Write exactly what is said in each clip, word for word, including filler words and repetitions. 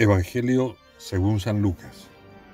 Evangelio según San Lucas.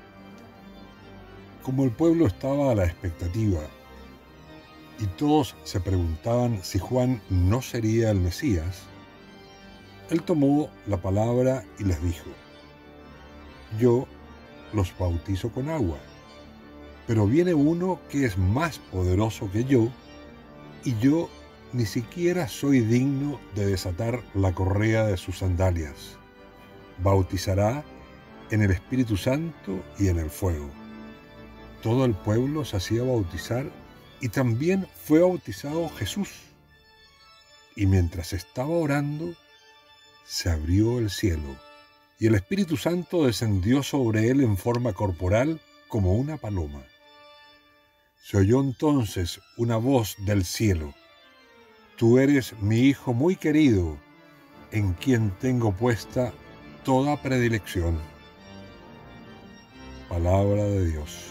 Como el pueblo estaba a la expectativa y todos se preguntaban si Juan no sería el Mesías, él tomó la palabra y les dijo: Yo los bautizo con agua, pero viene uno que es más poderoso que yo, y yo ni siquiera soy digno de desatar la correa de sus sandalias. Bautizará en el Espíritu Santo y en el fuego. Todo el pueblo se hacía bautizar, y también fue bautizado Jesús. Y mientras estaba orando, se abrió el cielo, y el Espíritu Santo descendió sobre él en forma corporal como una paloma. Se oyó entonces una voz del cielo: Tú eres mi Hijo muy querido, en quien tengo puesta toda predilección. Palabra de Dios.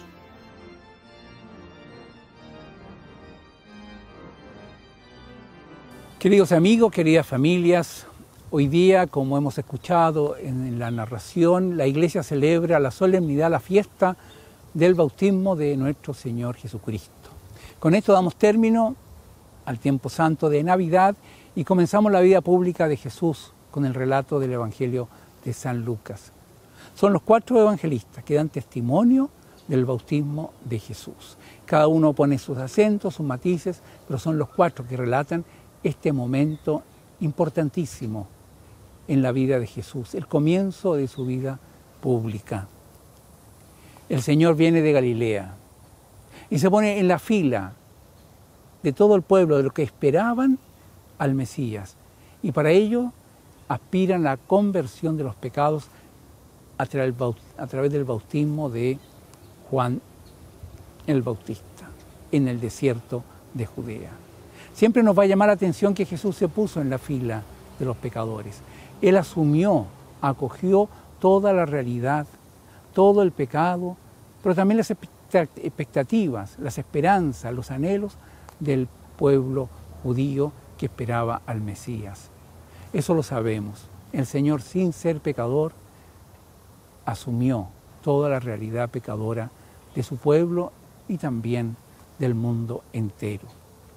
Queridos amigos, queridas familias, hoy día, como hemos escuchado en la narración, la Iglesia celebra la solemnidad, la fiesta del bautismo de nuestro Señor Jesucristo. Con esto damos término al tiempo santo de Navidad y comenzamos la vida pública de Jesús con el relato del Evangelio de San Lucas. Son los cuatro evangelistas que dan testimonio del bautismo de Jesús. Cada uno pone sus acentos, sus matices, pero son los cuatro que relatan este momento importantísimo en la vida de Jesús, el comienzo de su vida pública. El Señor viene de Galilea y se pone en la fila de todo el pueblo, de lo que esperaban al Mesías. Y para ello aspiran a la conversión de los pecados a través del bautismo de Juan el Bautista en el desierto de Judea. Siempre nos va a llamar la atención que Jesús se puso en la fila de los pecadores. Él asumió, acogió toda la realidad, todo el pecado, pero también las expectativas, las esperanzas, los anhelos del pueblo judío que esperaba al Mesías. Eso lo sabemos. El Señor, sin ser pecador, asumió toda la realidad pecadora de su pueblo y también del mundo entero.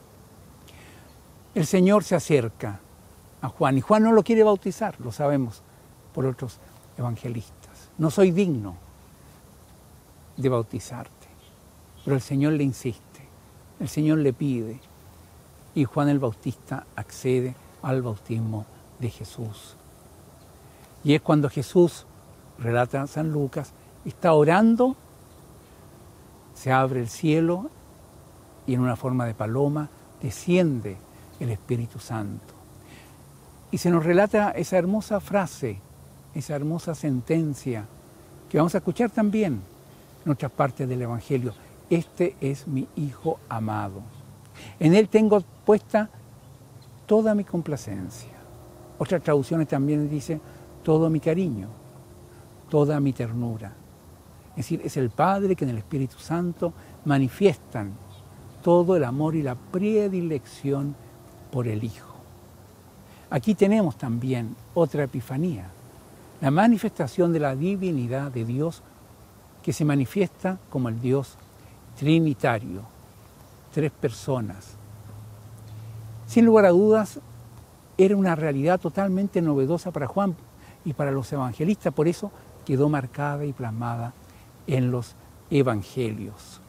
El Señor se acerca a Juan y Juan no lo quiere bautizar, lo sabemos por otros evangelistas. No soy digno de bautizarte, pero el Señor le insiste, el Señor le pide y Juan el Bautista accede al bautismo de Jesús. Y es cuando Jesús, relata San Lucas, está orando, se abre el cielo y en una forma de paloma desciende el Espíritu Santo. Y se nos relata esa hermosa frase, esa hermosa sentencia que vamos a escuchar también en otras partes del Evangelio. Este es mi Hijo amado. En él tengo puesta toda mi complacencia. Otras traducciones también dicen todo mi cariño, toda mi ternura. Es decir, es el Padre que en el Espíritu Santo manifiestan todo el amor y la predilección por el Hijo. Aquí tenemos también otra epifanía, la manifestación de la divinidad de Dios que se manifiesta como el Dios trinitario, tres personas. Sin lugar a dudas, era una realidad totalmente novedosa para Juan y para los evangelistas, por eso quedó marcada y plasmada en los evangelios.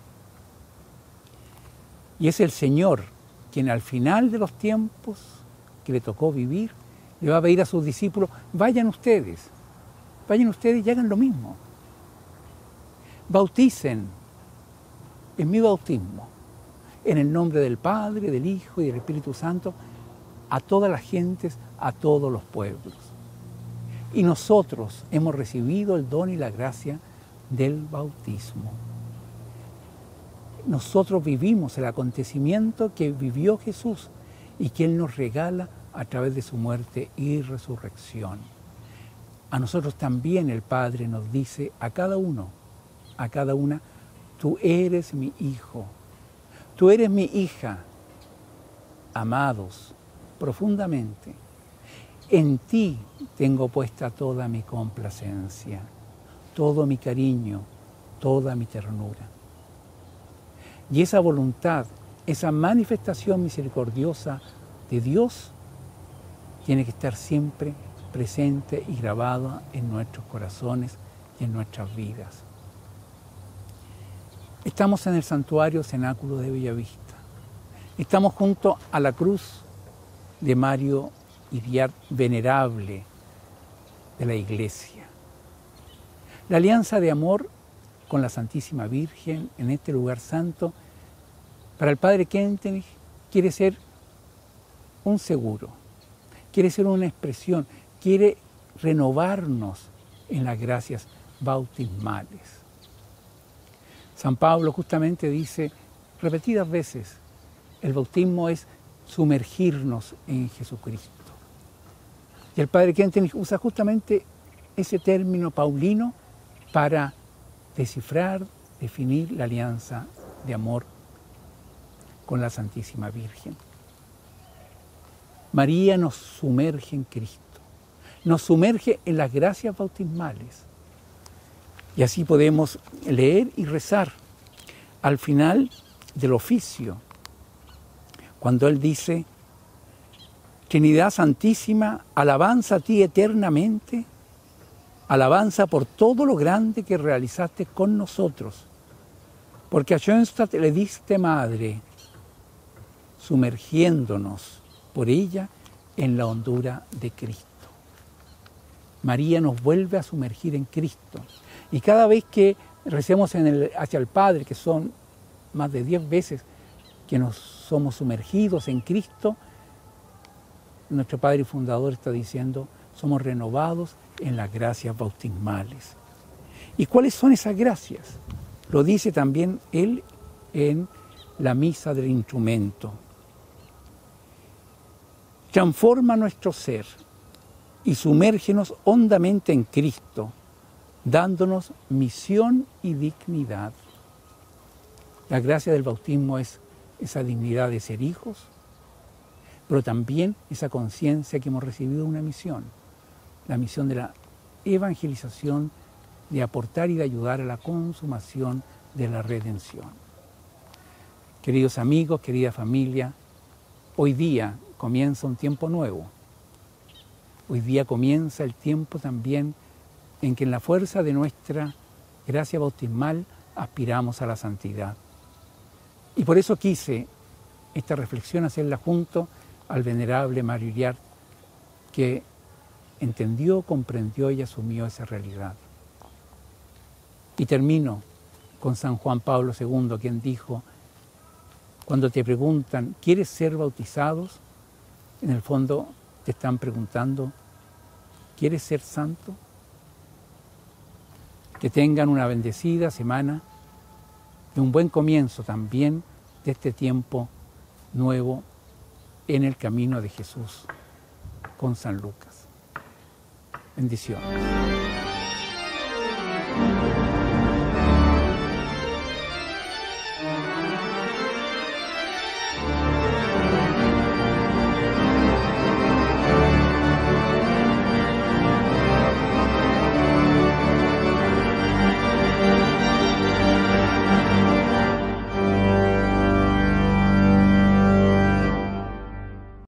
Y es el Señor quien al final de los tiempos que le tocó vivir, le va a pedir a sus discípulos: vayan ustedes, vayan ustedes y hagan lo mismo. Bauticen en mi bautismo, en el nombre del Padre, del Hijo y del Espíritu Santo, a todas las gentes, a todos los pueblos. Y nosotros hemos recibido el don y la gracia del bautismo. Nosotros vivimos el acontecimiento que vivió Jesús y que Él nos regala a través de su muerte y resurrección. A nosotros también el Padre nos dice a cada uno, a cada una: tú eres mi hijo, tú eres mi hija, amados profundamente. en ti tengo puesta toda mi complacencia, todo mi cariño, toda mi ternura. Y esa voluntad, esa manifestación misericordiosa de Dios tiene que estar siempre presente y grabada en nuestros corazones y en nuestras vidas. Estamos en el santuario cenáculo de Bellavista. Estamos junto a la cruz de Mario Iriart, venerable de la Iglesia. La alianza de amor con la Santísima Virgen en este lugar santo, para el Padre Kentenich quiere ser un seguro, quiere ser una expresión, quiere renovarnos en las gracias bautismales. San Pablo justamente dice repetidas veces, el bautismo es sumergirnos en Jesucristo. Y el Padre Kentenich usa justamente ese término paulino para descifrar, definir la alianza de amor con la Santísima Virgen. María nos sumerge en Cristo, nos sumerge en las gracias bautismales. Y así podemos leer y rezar al final del oficio, cuando Él dice, Trinidad Santísima, alabanza a ti eternamente, alabanza por todo lo grande que realizaste con nosotros, porque a Schoenstatt le diste madre, sumergiéndonos por ella en la hondura de Cristo. María nos vuelve a sumergir en Cristo. Y cada vez que recemos en el, hacia el Padre, que son más de diez veces que nos somos sumergidos en Cristo, nuestro Padre Fundador está diciendo, somos renovados en las gracias bautismales. ¿Y cuáles son esas gracias? Lo dice también Él en la misa del instrumento. Transforma nuestro ser y sumérgenos hondamente en Cristo, dándonos misión y dignidad. La gracia del bautismo es esa dignidad de ser hijos, pero también esa conciencia que hemos recibido una misión, la misión de la evangelización, de aportar y de ayudar a la consumación de la redención. Queridos amigos, querida familia, hoy día comienza un tiempo nuevo. Hoy día comienza el tiempo también en que en la fuerza de nuestra gracia bautismal aspiramos a la santidad. Y por eso quise esta reflexión hacerla junto al venerable Mario Iriart, que entendió, comprendió y asumió esa realidad. Y termino con San Juan Pablo segundo, quien dijo, cuando te preguntan, ¿quieres ser bautizados? En el fondo te están preguntando, ¿quieres ser santo? Que tengan una bendecida semana y un buen comienzo también de este tiempo nuevo en el camino de Jesús con San Lucas. Bendiciones.